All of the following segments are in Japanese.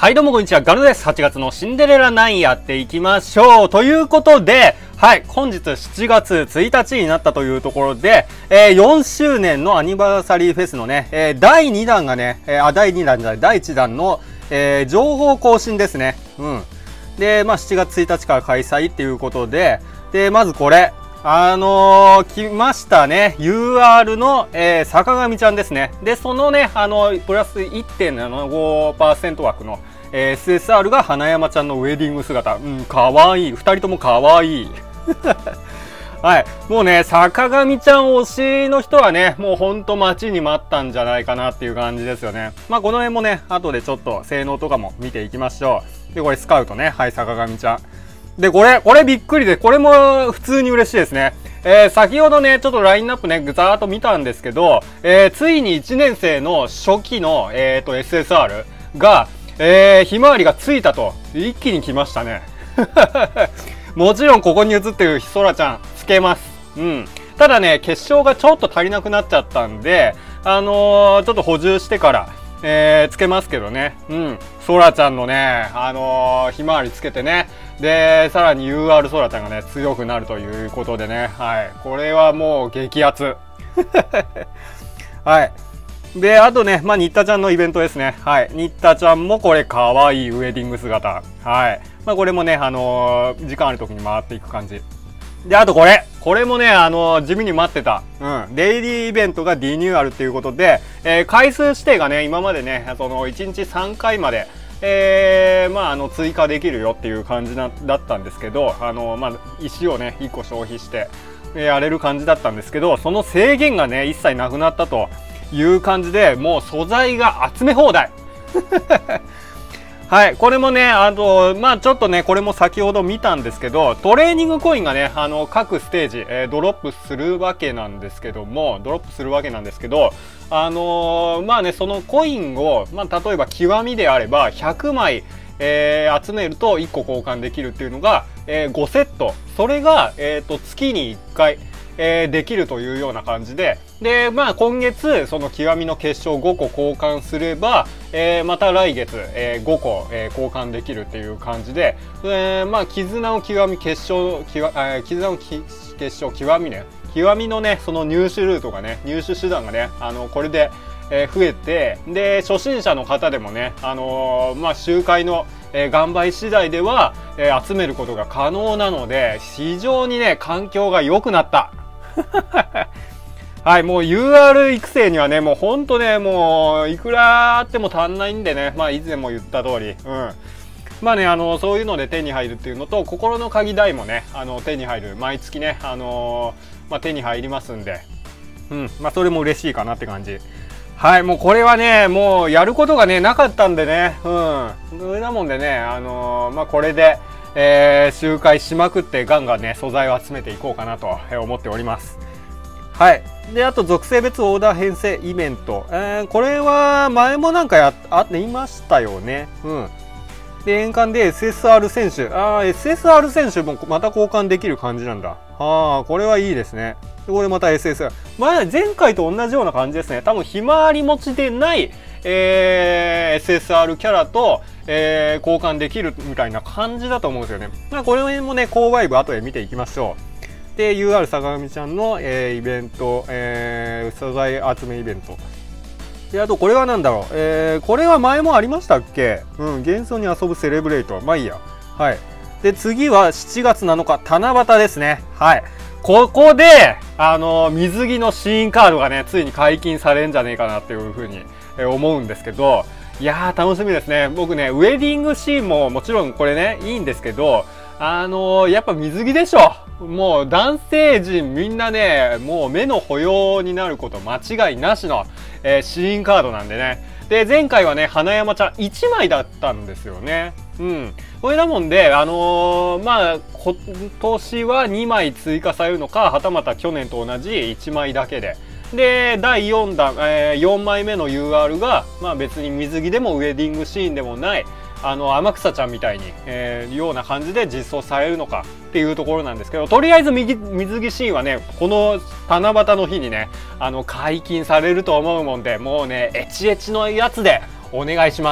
はいどうもこんにちは、ガルです。8月のシンデレラ9やっていきましょう。ということで、はい、本日7月1日になったというところで、4周年のアニバーサリーフェスのね、第2弾がね、第2弾じゃない、第1弾の、情報更新ですね。うん。で、まあ7月1日から開催っていうことで、で、まずこれ。来ましたね。UR の、坂上ちゃんですね。で、そのね、プラス 1.75% 枠の、SSR が花山ちゃんのウェディング姿。うん、かわいい。二人ともかわいい。はい。もうね、坂上ちゃん推しの人はね、もうほんと待ちに待ったんじゃないかなっていう感じですよね。まあ、この辺もね、後でちょっと性能とかも見ていきましょう。で、これスカウトね。はい、坂上ちゃん。で、これびっくりで、これも普通に嬉しいですね。先ほどね、ちょっとラインナップね、ざーっと見たんですけど、ついに1年生の初期の、SSR が、ひまわりがついたと、一気に来ましたね。もちろんここに映ってるそらちゃん、つけます。うん。ただね、結晶がちょっと足りなくなっちゃったんで、ちょっと補充してから、つけますけどね。うん。そらちゃんのね、ひまわりつけてね。で、さらに UR そらちゃんがね、強くなるということでね。はい。これはもう激アツ。はい。で、あとね、まあ、新田ちゃんのイベントですね。はい。新田ちゃんもこれかわいいウェディング姿。はい。まあ、これもね、時間ある時に回っていく感じ。で、あとこれ。これもね、地味に待ってた。うん。デイリーイベントがリニューアルっていうことで、回数指定がね、今までね、その1日3回まで、まあ、追加できるよっていう感じだったんですけど、まあ、石をね、1個消費して、やれる感じだったんですけど、その制限がね、一切なくなったという感じで、もう素材が集め放題。はい。これもね、まあちょっとね、これも先ほど見たんですけど、トレーニングコインがね、各ステージ、ドロップするわけなんですけど、まあね、そのコインを、まあ例えば極みであれば、100枚、集めると1個交換できるっていうのが、5セット。それが、月に1回。できるというような感じで、で、まあ今月、その極みの結晶5個交換すれば、また来月、5個、交換できるっていう感じで、まあ絆の極み結晶、絆の結晶極みね、極みのね、その入手ルートがね、入手手段がね、これで、増えて、で、初心者の方でもね、まあ周回の、頑張り次第では、集めることが可能なので、非常にね、環境が良くなった。はい、もう UR 育成にはね、もうほんとね、もういくらあっても足んないんでね、まあ以前も言った通り、うん。まあね、そういうので手に入るっていうのと、心の鍵代もね、手に入る。毎月ね、まあ手に入りますんで、うん、まあそれも嬉しいかなって感じ。はい、もうこれはね、もうやることがね、なかったんでね、うん。それなもんでね、まあこれで、周回しまくってガンガンね、素材を集めていこうかなと思っております。はい。で、あと属性別オーダー編成イベント。これは前もなんか言いましたよね。うん。で、年間で SSR 選手。SSR 選手もまた交換できる感じなんだ。これはいいですね。で、これまた SSR。前回と同じような感じですね。多分、ひまわり持ちでない、SSR キャラと、交換できるみたいな感じだと思うんですよね。まあ、この辺もね、購買部後で見ていきましょう。で、UR 坂上ちゃんの、イベント、素材集めイベント。で、あとこれは何だろう。これは前もありましたっけ？うん、幻想に遊ぶセレブレイト。まあいいや。はい。で、次は7月7日、七夕ですね。はい。ここで、水着のシーンカードがね、ついに解禁されるんじゃねえかなっていうふうに思うんですけど、いやー、楽しみですね。僕ね、ウェディングシーンももちろんこれね、いいんですけど、やっぱ水着でしょ。もう男性陣みんなね、もう目の保養になること間違いなしの、シーンカードなんでね。で、前回はね、花山ちゃん1枚だったんですよね。うん。これだもんで、まあ、今年は2枚追加されるのか、はたまた去年と同じ1枚だけで。で、第4弾、4枚目の UR が、まあ別に水着でもウェディングシーンでもない、天草ちゃんみたいに、ような感じで実装されるのかっていうところなんですけど、とりあえず水着シーンはね、この七夕の日にね、解禁されると思うもんで、もうね、エチエチのやつでお願いします。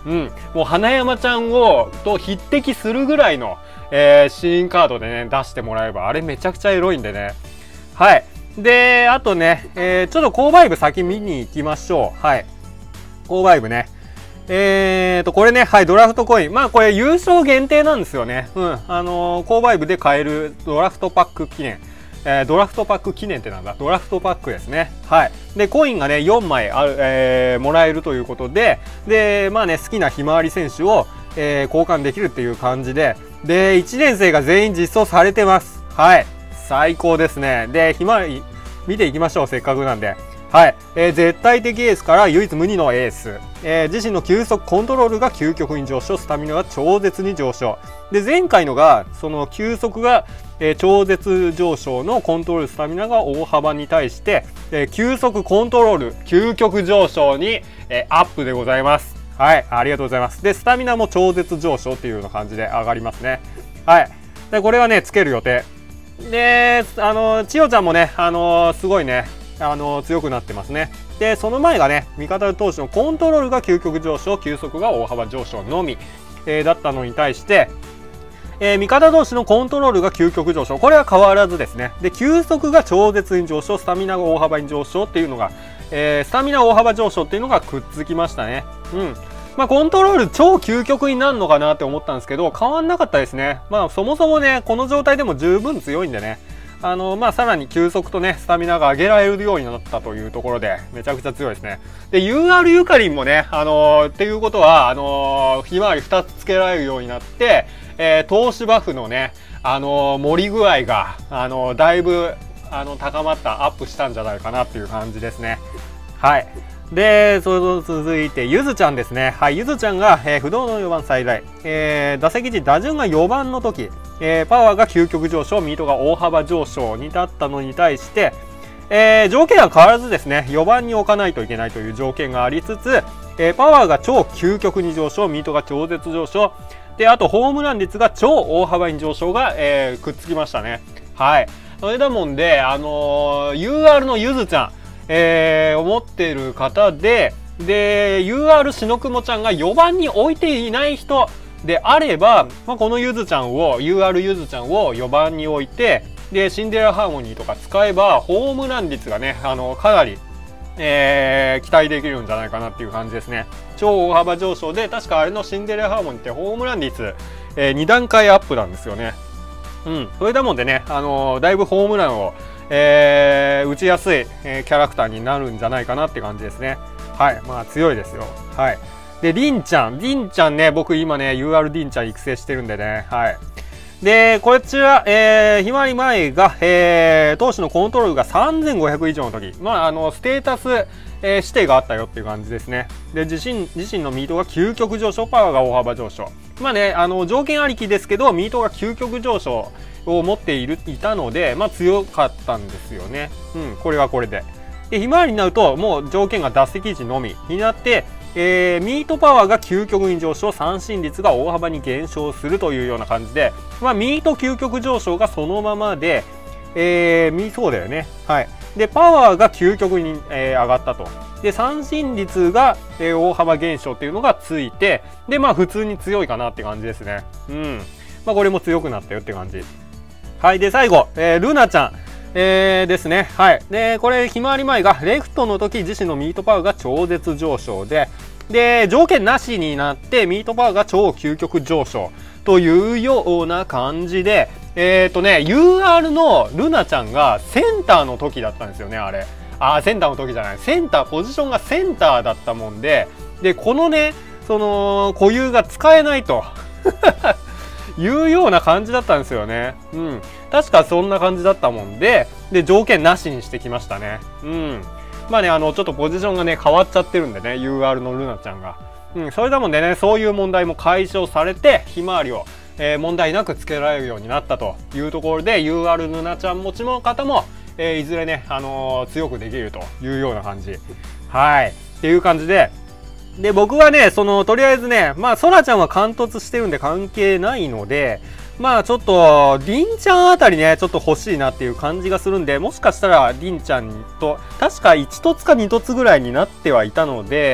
うん。もう花山ちゃんと匹敵するぐらいの、新カードでね、出してもらえば、あれめちゃくちゃエロいんでね。はい。で、あとね、ちょっと購買部先見に行きましょう。はい。購買部ね。これね、はい、ドラフトコイン。まあ、これ優勝限定なんですよね。うん。購買部で買えるドラフトパック記念。ドラフトパック記念ってなんだ？ドラフトパックですね。はい。で、コインがね、4枚もらえるということで、で、まあね、好きなひまわり選手を、交換できるっていう感じで、で、1年生が全員実装されてます。はい。最高ですね。で、ひまわり、見ていきましょう。せっかくなんで。はい。絶対的エースから唯一無二のエース。自身の急速コントロールが究極に上昇、スタミナが超絶に上昇。で、前回のが、その急速が、超絶上昇のコントロール、スタミナが大幅に対して、急速コントロール、究極上昇に、アップでございます。はい。ありがとうございます。で、スタミナも超絶上昇っていうような感じで上がりますね。はい。で、これはね、つける予定。で、千代ちゃんもね、すごいね、強くなってますね。で、その前がね、味方投手のコントロールが究極上昇、急速が大幅上昇のみ、だったのに対して、味方同士のコントロールが究極上昇。これは変わらずですね。で、急速が超絶に上昇、スタミナが大幅に上昇っていうのが、スタミナ大幅上昇っていうのがくっつきましたね。うん。まあ、コントロール超究極になるのかなって思ったんですけど、変わんなかったですね。まあ、そもそもね、この状態でも十分強いんでね。まあ、さらに急速とね、スタミナが上げられるようになったというところで、めちゃくちゃ強いですね。で、UR ゆかりんもね、っていうことは、ひまわり2つつけられるようになって、投手バフのね、盛り具合が、だいぶ、高まった、アップしたんじゃないかなっていう感じですね。はい。で、続いて、ゆずちゃんですね。はい、ゆずちゃんが、不動の4番最大。打席時、打順が4番の時、パワーが究極上昇、ミートが大幅上昇に至ったのに対して、条件は変わらずですね、4番に置かないといけないという条件がありつつ、パワーが超究極に上昇、ミートが超絶上昇、で、あとホームラン率が超大幅に上昇が、くっつきましたね。はい。それだもんで、UR のゆずちゃん、思ってる方で、UR しのくもちゃんが4番に置いていない人であれば、まあ、このゆずちゃんを、UR ゆずちゃんを4番に置いて、で、シンデレラハーモニーとか使えば、ホームラン率がね、かなり、期待できるんじゃないかなっていう感じですね。超大幅上昇で、確かあれのシンデレラハーモニーってホームラン率、2段階アップなんですよね。うん。それだもんでね、だいぶホームランを、打ちやすい、キャラクターになるんじゃないかなって感じですね。はい。まあ強いですよ。はい。で、りんちゃんね、僕今ね、UR りんちゃん育成してるんでね。はい。で、こちら、ひまわり前が、投手のコントロールが3500以上の時。まあ、ステータス、指定があったよっていう感じですね。で、自身のミートが究極上昇、パワーが大幅上昇。まあね、条件ありきですけど、ミートが究極上昇を持っていたので、まあ強かったんですよね。うん、これはこれで。で、ひまわりになると、もう条件が打席時のみになって、ミートパワーが究極に上昇、三振率が大幅に減少するというような感じで、まあ、ミート究極上昇がそのままで、そうだよね。はい。で、パワーが究極に、上がったと。で、三振率が、大幅減少っていうのがついて、で、まあ、普通に強いかなって感じですね。うん。まあ、これも強くなったよって感じ。はい。で、最後、ルナちゃん。ですね。はい。で、これ、ひまわり前が、レフトの時自身のミートパワーが超絶上昇で、で、条件なしになって、ミートパワーが超究極上昇というような感じで、UR のルナちゃんがセンターの時だったんですよね、あれ。センターの時じゃない。センター、ポジションがセンターだったもんで、で、このね、固有が使えないと。いうような感じだったんですよね。うん。確かそんな感じだったもんで、条件なしにしてきましたね。うん。まあね、ちょっとポジションがね、変わっちゃってるんでね、UR のルナちゃんが。うん、それだもんでね、そういう問題も解消されて、ひまわりを、問題なくつけられるようになったというところで、UR ルナちゃん持ちの方も、いずれね、強くできるというような感じ。はい。っていう感じで、で、僕はね、とりあえずね、まあ、ソラちゃんは貫突してるんで関係ないので、まあ、ちょっと、りんちゃんあたりね、ちょっと欲しいなっていう感じがするんで、もしかしたら、りんちゃんと、確か1凸か2凸ぐらいになってはいたので、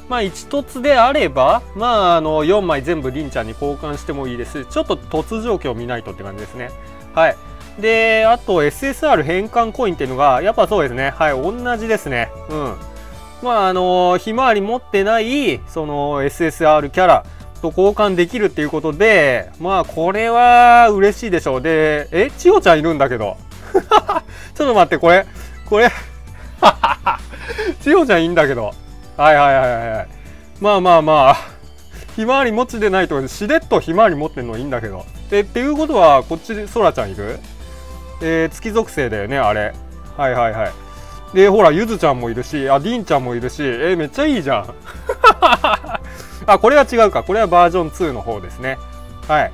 まあ1つであれば、まあ4枚全部りんちゃんに交換してもいいです。ちょっと突状況を見ないとって感じですね。はい。で、あと SSR 変換コインっていうのが、やっぱそうですね。はい、同じですね。うん。まあひまわり持ってない、その SSR キャラと交換できるっていうことで、まあこれは嬉しいでしょう。で、千代ちゃんいるんだけど。ちょっと待って、これ、千代ちゃんいいんだけど。はいはいはいはい。まあまあまあ、ひまわり持ちでないと、しれっとひまわり持ってんのいいんだけど。っていうことは、こっちでそらちゃんいる？月属性だよね、あれ。はいはいはい。で、ほら、ゆずちゃんもいるし、りんちゃんもいるし、めっちゃいいじゃん。これは違うか。これはバージョン2の方ですね。はい。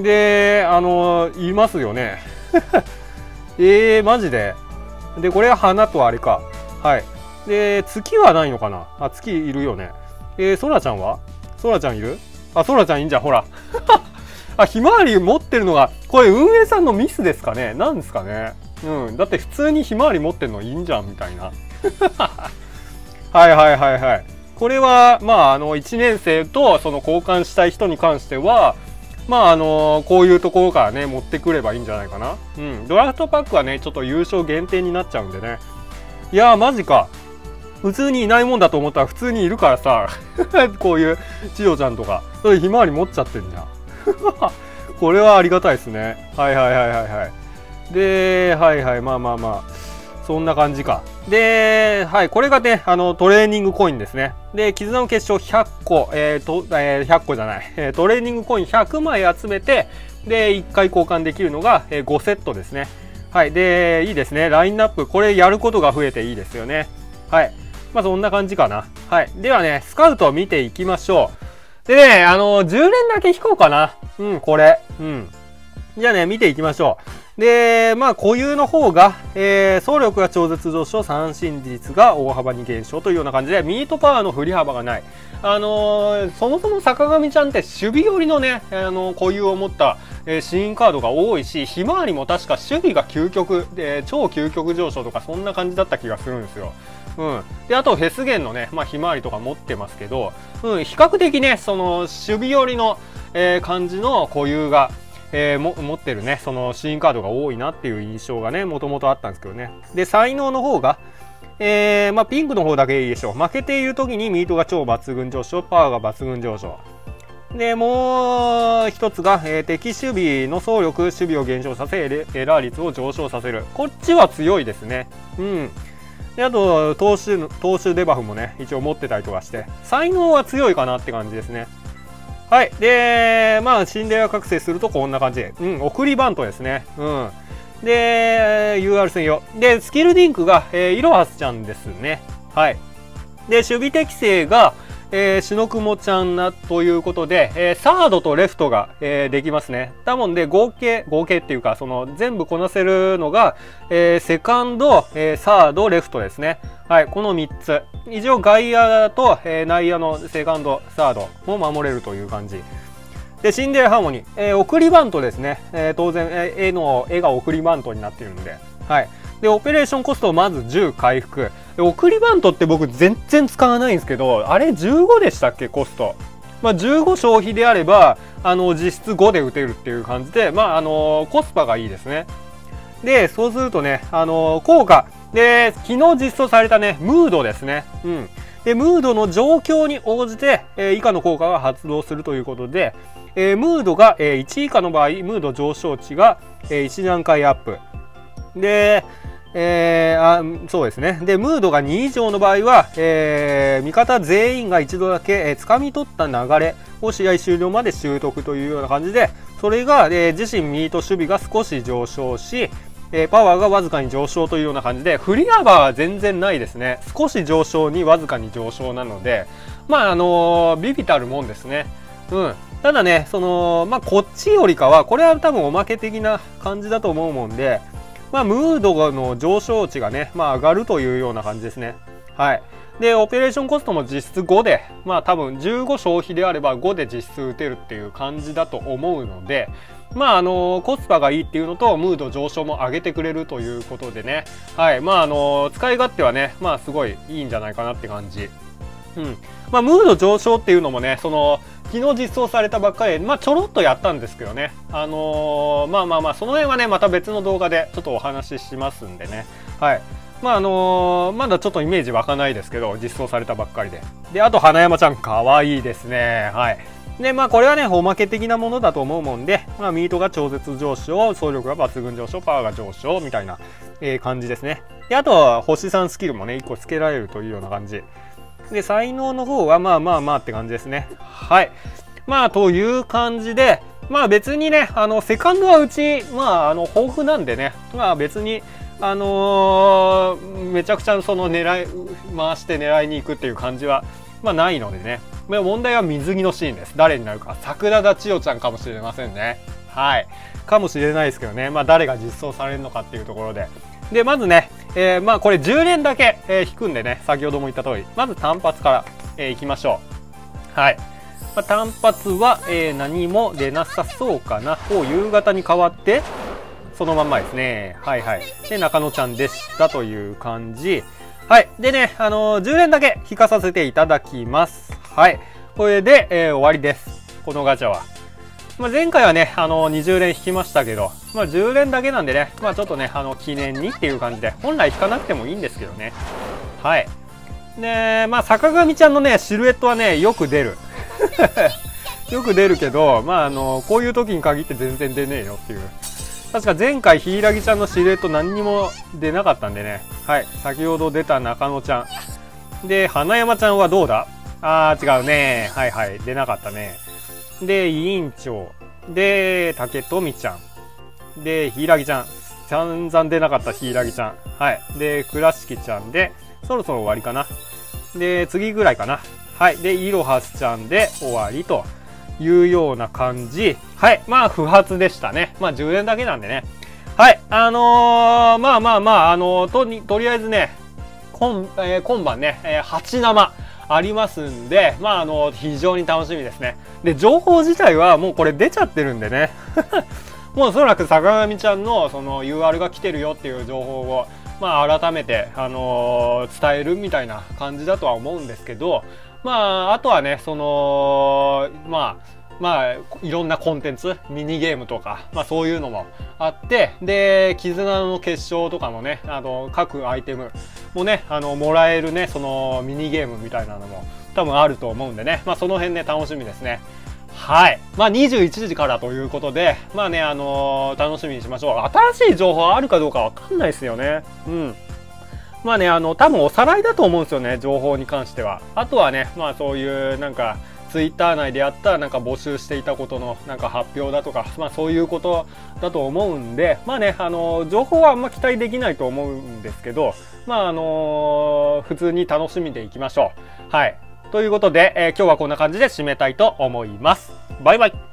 で、いますよね。マジで。で、これは花とあれか。はい。で、月はないのかな？月いるよね。そらちゃんは？そらちゃんいる？そらちゃんいいんじゃん、ほら。ひまわり持ってるのが、これ運営さんのミスですかね？なんですかね？うん。だって普通にひまわり持ってるのいいんじゃん、みたいな。はいはいはいはい。これは、まあ、1年生とその交換したい人に関しては、まあ、こういうところからね、持ってくればいいんじゃないかな。うん。ドラフトパックはね、ちょっと優勝限定になっちゃうんでね。いやー、マジか。普通にいないもんだと思ったら普通にいるからさ、こういう千代ちゃんとか、それひまわり持っちゃってんじゃん。これはありがたいですね。はいはいはいはいはい。で、はいはい、まあまあまあ。そんな感じか。で、はい、これがね、トレーニングコインですね。で、絆の結晶100個、100個じゃない、トレーニングコイン100枚集めて、で、1回交換できるのが、5セットですね。はい、で、いいですね。ラインナップ、これやることが増えていいですよね。はい。まあ、そんな感じかな。はい。ではね、スカウトを見ていきましょう。でね、10連だけ引こうかな。うん、これ。うん。じゃあね、見ていきましょう。で、まあ、固有の方が、走力が超絶上昇、三振率が大幅に減少というような感じで、ミートパワーの振り幅がない。そもそも坂上ちゃんって守備寄りのね、固有を持った、新カードが多いし、ひまわりも確か守備が究極、超究極上昇とかそんな感じだった気がするんですよ。うん。で、あと、フェスゲンのね、まあ、ひまわりとか持ってますけど、うん、比較的ね、その、守備寄りの、感じの固有が、持ってるね、そのシーンカードが多いなっていう印象がね、もともとあったんですけどね。で、才能の方が、まあ、ピンクの方だけいいでしょう。負けている時にミートが超抜群上昇、パワーが抜群上昇。で、もう一つが、敵守備の走力、守備を減少させ、エラー率を上昇させる。こっちは強いですね。うん。で、あと、投手デバフもね、一応持ってたりとかして、才能は強いかなって感じですね。はい。で、まあ、シンデレラ覚醒するとこんな感じで。うん、送りバントですね。うん。で、UR 専用。で、スキルリンクが、イロハスちゃんですね。はい。で、守備適性が、シノクモちゃんなということで、サードとレフトが、できますね。多分で、合計っていうか、その、全部こなせるのが、セカンド、サード、レフトですね。はい、この3つ。以上、外野と、内野のセカンド、サードも守れるという感じ。で、シンデレラハーモニー。送りバントですね。当然、絵が送りバントになっているので。はい。で、オペレーションコストをまず10回復。で、送りバントって僕全然使わないんですけど、あれ15でしたっけ、コスト。まあ、15消費であれば、実質5で打てるっていう感じで、まあ、コスパがいいですね。で、そうするとね、効果。で、昨日実装されたね、ムードですね。うん。で、ムードの状況に応じて、以下の効果が発動するということで、ムードが、1以下の場合、ムード上昇値が、1段階アップ。で、そうですね。で、ムードが2以上の場合は、味方全員が一度だけ、掴み取った流れを試合終了まで習得というような感じで、それが、自身ミート守備が少し上昇し、パワーがわずかに上昇というような感じで、振り幅は全然ないですね。少し上昇にわずかに上昇なので、まあ、ビビたるもんですね。うん。ただね、まあ、こっちよりかは、これは多分おまけ的な感じだと思うもんで、まあ、ムードの上昇値がね、まあ、上がるというような感じですね。はい。で、オペレーションコストも実質5で、まあ、多分15消費であれば5で実質打てるっていう感じだと思うので、まあ、コスパがいいっていうのと、ムード上昇も上げてくれるということでね。はい。まあ、使い勝手はね、まあ、すごいいいんじゃないかなって感じ。 まあ、ムード上昇っていうのもね、昨日実装されたばっかりで、まあ、ちょろっとやったんですけどね。まあまあまあ、その辺はね、また別の動画でちょっとお話ししますんでね。はい。まあまだちょっとイメージ湧かないですけど、実装されたばっかりで。で、あと、花山ちゃん、かわいいですね。はい。で、まあ、これはね、おまけ的なものだと思うもんで、まあ、ミートが超絶上昇、走力が抜群上昇、パワーが上昇、みたいな、感じですね。で、あとは、星3スキルもね、1個つけられるというような感じ。で、才能の方は、まあまあまあって感じですね。はい。まあ、という感じで、まあ別にね、セカンドはうち、まあ、豊富なんでね、まあ別に、めちゃくちゃ回して狙いに行くっていう感じは、まあないのでね。問題は水着のシーンです。誰になるか。桜田千代ちゃんかもしれませんね。はい。かもしれないですけどね。まあ誰が実装されるのかっていうところで。で、まずね、まあこれ10連だけ、引くんでね、先ほども言った通り、まず単発から、いきましょう。はい。まあ、単発は、何も出なさそうかな。夕方に変わって、そのまんまですね。はいはい。で、中野ちゃんでしたという感じ。はい。でね、10連だけ引かさせていただきます。はい。これで、終わりです。このガチャは。まあ、前回はね、20連引きましたけど、まあ、10連だけなんでね、まあ、ちょっとね、記念にっていう感じで、本来引かなくてもいいんですけどね。はい。で、まあ、坂上ちゃんのね、シルエットはね、よく出る。よく出るけど、まあ、こういう時に限って全然出ねえよっていう。確か前回、柊ちゃんのシルエット何にも出なかったんでね。はい。先ほど出た中野ちゃん。で、花山ちゃんはどうだ？違うね。はいはい。出なかったね。で、委員長。で、竹富ちゃん。で、柊ちゃん。散々出なかった柊ちゃん。はい。で、倉敷ちゃんで、そろそろ終わりかな。で、次ぐらいかな。はい。で、いろはすちゃんで終わりというような感じ。はい。まあ、不発でしたね。まあ、10連だけなんでね。はい。まあまあまあ、とりあえずね、今晩ね、8生ありますんで、まあ、非常に楽しみですね。で、情報自体はもうこれ出ちゃってるんでね。もうおそらく坂上ちゃんのその UR が来てるよっていう情報を、まあ、改めて、伝えるみたいな感じだとは思うんですけど、まあ、あとはね、まあ、いろんなコンテンツ、ミニゲームとか、まあそういうのもあって、で、絆の結晶とかもね、各アイテムもね、もらえるね、そのミニゲームみたいなのも多分あると思うんでね、まあその辺ね、楽しみですね。はい。まあ21時からということで、まあね、楽しみにしましょう。新しい情報あるかどうかわかんないですよね。うん。まあね、多分おさらいだと思うんですよね、情報に関しては。あとはね、まあそういうなんか、ツイッター内でやったなんか募集していたことのなんか発表だとか、まあそういうことだと思うんで、まあね、情報はあんま期待できないと思うんですけど、まあ普通に楽しみでいきましょう。はい。ということで、今日はこんな感じで締めたいと思います。バイバイ。